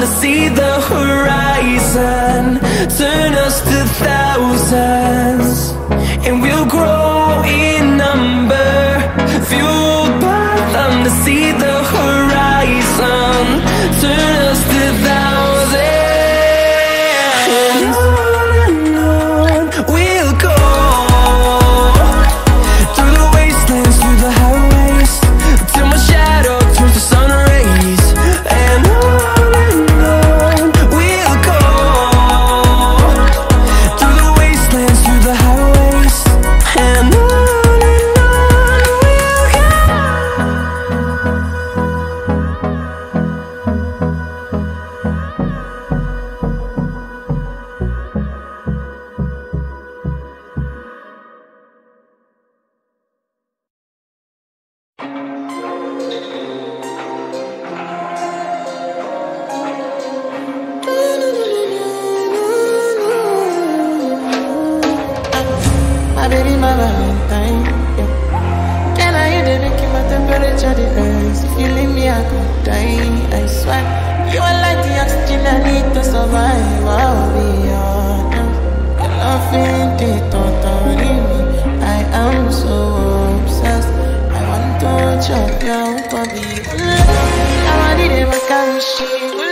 to see the horizon, turn us to thousands, and we'll grow in number, fueled by them to see the horizon, turn us to thousands. And on we'll go, through the wastelands, through the highways, till my shadow turns to sun rays. And on we'll go, through the wastelands, through the highways, and on we'll go. My baby, my Valentine, yeah. Can I hear the making my temperature the rise? If you leave me, I could die, I swear. You are like the oxygen I need to survive. I'll be honest, your love ain't it totally me. I am so obsessed. I want to chop your body. I want it, but I wish you